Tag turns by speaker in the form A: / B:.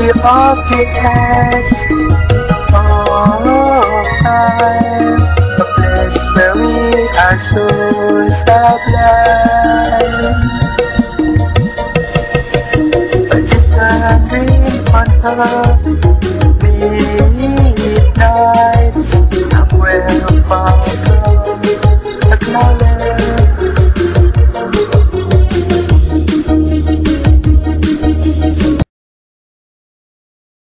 A: of your hands all time, a place where we are so sublime. But it's not dream on her.